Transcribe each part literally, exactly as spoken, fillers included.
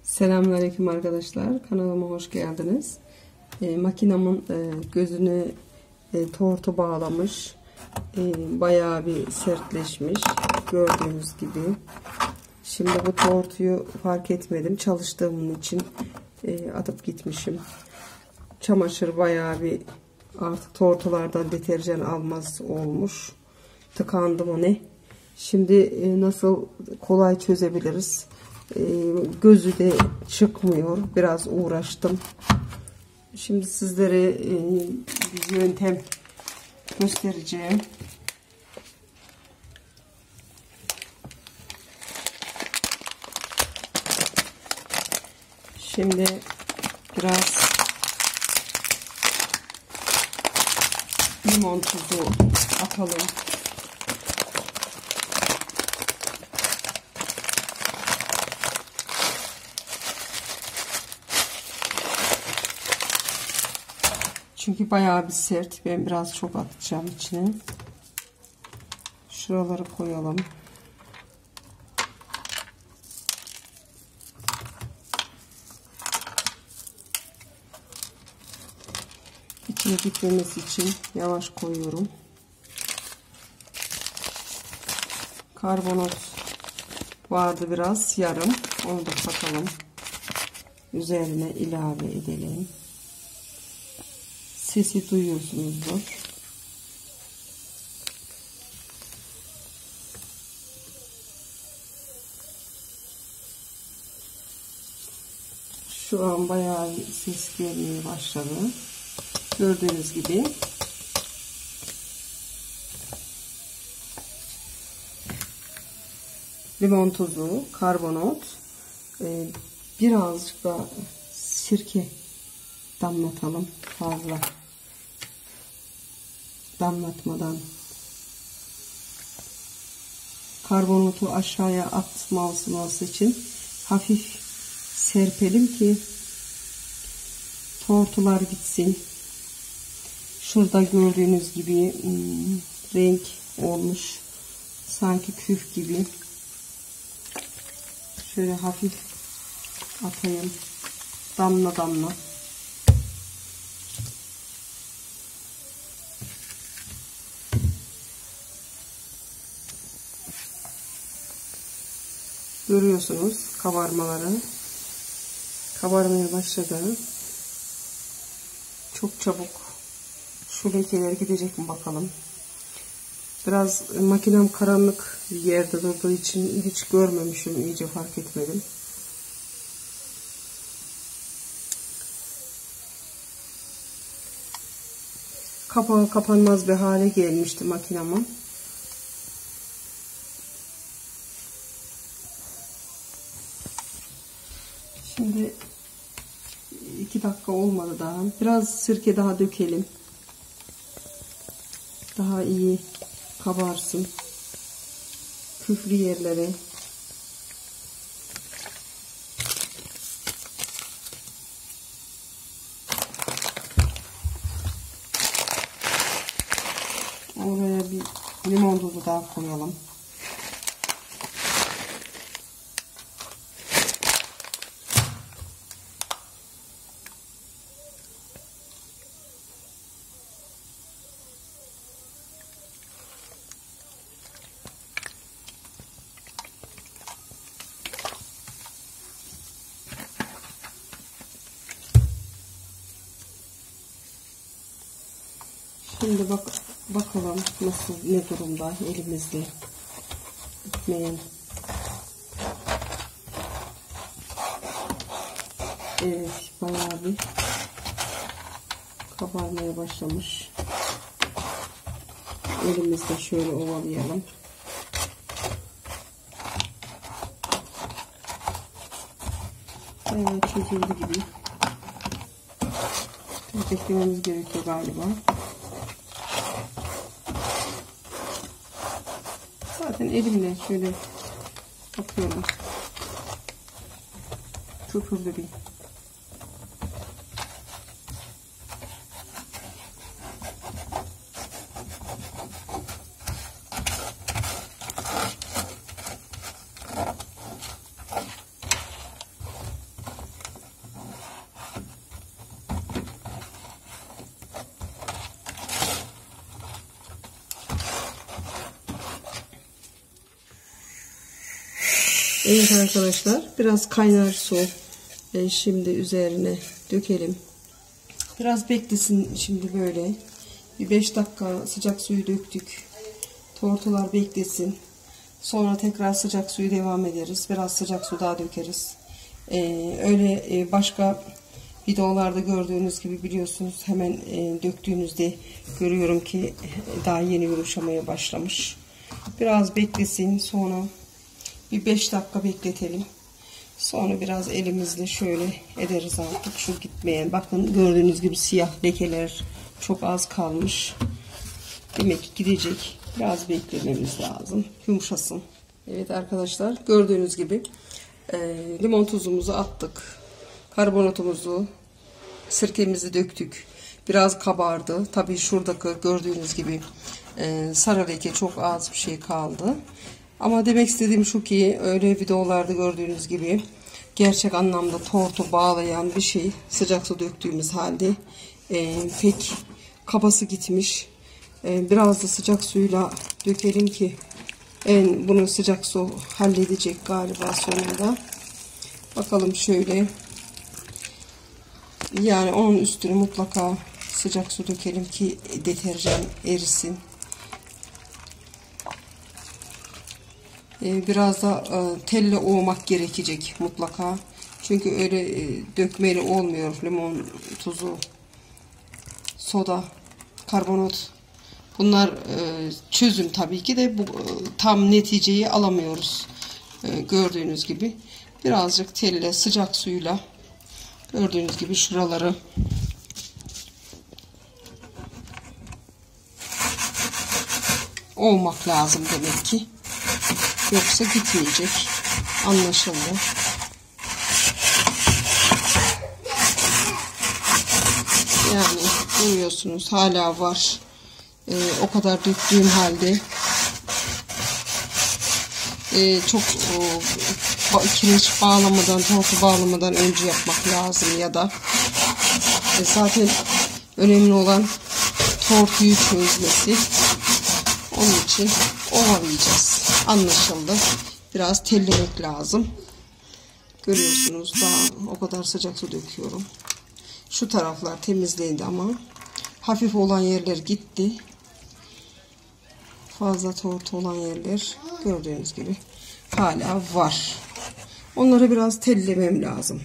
Selamünaleyküm arkadaşlar. Kanalıma hoş geldiniz. E, makinamın e, gözünü e, tortu bağlamış. E, bayağı bir sertleşmiş. Gördüğünüz gibi. Şimdi bu tortuyu fark etmedim. Çalıştığım için e, atıp gitmişim. Çamaşır bayağı bir artık tortulardan deterjan almaz olmuş. Tıkandı mı ne? Şimdi e, nasıl kolay çözebiliriz? E, gözü de çıkmıyor. Biraz uğraştım. Şimdi sizlere e, bir yöntem göstereceğim. Şimdi biraz limon tuzu atalım. Çünkü bayağı bir sert. Ben biraz çok atacağım içine. Şuraları koyalım. İçine gitmemesi için yavaş koyuyorum. Karbonat vardı biraz, yarım. Onu da katalım. Üzerine ilave edelim. Sesi duyuyorsunuzdur. Şu an bayağı ses gelmeye başladı. Gördüğünüz gibi. Limon tuzu, karbonat, birazcık da sirke damlatalım. Fazla damlatmadan. Karbonatı aşağıya atmaması için hafif serpelim ki tortular gitsin. Şurada gördüğünüz gibi hmm, renk olmuş. Sanki küf gibi. Şöyle hafif atayım. Damla damla. Görüyorsunuz kabarmaları. Kabarmaya başladı. Çok çabuk şu lekeler gidecek mi bakalım. Biraz makinem karanlık bir yerde durduğu için hiç görmemişim, iyice fark etmedim. Kapağı kapanmaz bir hale gelmişti makinamın. Şimdi iki dakika olmadı daha. Biraz sirke daha dökelim. Daha iyi kabarsın. Küflü yerlere. Oraya bir limon tuzu daha koyalım. Şimdi bak bakalım nasıl, ne durumda elimizde gitmeyen. Evet, bayağı bir kabarmaya başlamış. Elimizde şöyle ovalayalım. Bayağı çözüldü gibi. Beklememiz gerekiyor galiba. Zaten elimle şöyle bakıyorum. Köpürdü bir. Evet arkadaşlar, biraz kaynar su e, şimdi üzerine dökelim. Biraz beklesin şimdi böyle. Bir beş dakika sıcak suyu döktük. Tortular beklesin. Sonra tekrar sıcak suyu devam ederiz. Biraz sıcak su daha dökeriz. Ee, öyle e, başka videolarda gördüğünüz gibi biliyorsunuz hemen e, döktüğünüzde görüyorum ki daha yeni yumuşamaya başlamış. Biraz beklesin, sonra bir beş dakika bekletelim. Sonra biraz elimizle şöyle ederiz artık şu gitmeyen. Bakın gördüğünüz gibi siyah lekeler çok az kalmış. Demek ki gidecek. Biraz beklememiz lazım. Yumuşasın. Evet arkadaşlar, gördüğünüz gibi e, limon tuzumuzu attık. Karbonatımızı, sirkemizi döktük. Biraz kabardı. Tabii şuradaki gördüğünüz gibi e, sarı leke çok az bir şey kaldı. Ama demek istediğim şu ki öyle videolarda gördüğünüz gibi gerçek anlamda tortu bağlayan bir şey sıcak su döktüğümüz halde e, pek kabası gitmiş. E, biraz da sıcak suyla dökelim ki en bunu sıcak su halledecek galiba sonunda. Bakalım şöyle. Yani onun üstüne mutlaka sıcak su dökelim ki deterjan erisin. Biraz da telle ovmak gerekecek mutlaka. Çünkü öyle dökmeli olmuyor limon tuzu, soda, karbonat. Bunlar çözüm tabii ki de bu tam neticeyi alamıyoruz. Gördüğünüz gibi birazcık telle sıcak suyla gördüğünüz gibi şuraları ovmak lazım demek ki. Yoksa gitmeyecek. Anlaşıldı. Yani görüyorsunuz hala var. Ee, o kadar döktüğüm halde ee, çok o, kireç bağlamadan, tortu bağlamadan önce yapmak lazım ya da e, zaten önemli olan tortuyu çözmesi. Onun için ovalayacağız. Anlaşıldı. Biraz tellemek lazım. Görüyorsunuz daha o kadar sıcak su döküyorum. Şu taraflar temizlendi ama hafif olan yerler gitti. Fazla tortu olan yerler gördüğünüz gibi hala var. Onları biraz tellemem lazım.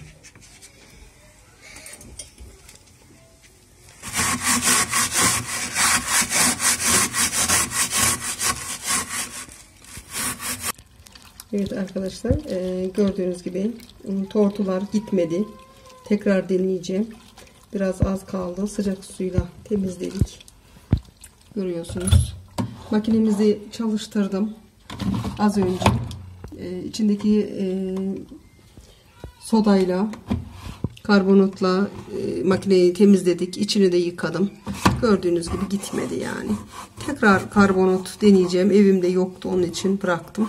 Evet arkadaşlar, e, gördüğünüz gibi tortular gitmedi. Tekrar deneyeceğim. Biraz az kaldı. Sıcak suyla temizledik. Görüyorsunuz. Makinemizi çalıştırdım. Az önce. E, içindeki e, sodayla, karbonatla e, makineyi temizledik. İçini de yıkadım. Gördüğünüz gibi gitmedi yani. Tekrar karbonat deneyeceğim. Evimde yoktu, onun için bıraktım.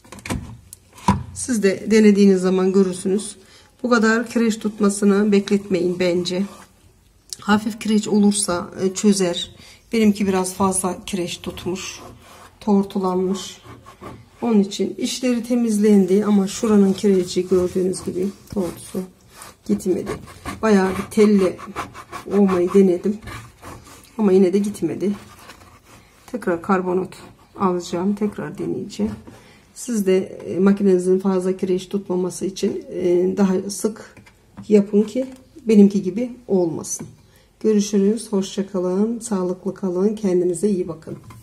Siz de denediğiniz zaman görürsünüz. Bu kadar kireç tutmasını bekletmeyin bence. Hafif kireç olursa çözer. Benimki biraz fazla kireç tutmuş. Tortulanmış. Onun için işleri temizlendi ama şuranın kireci gördüğünüz gibi tortusu gitmedi. Bayağı bir telle olmayı denedim. Ama yine de gitmedi. Tekrar karbonat alacağım. Tekrar deneyeceğim. Siz de makinenizin fazla kireç tutmaması için daha sık yapın ki benimki gibi olmasın. Görüşürüz. Hoşça kalın. Sağlıklı kalın. Kendinize iyi bakın.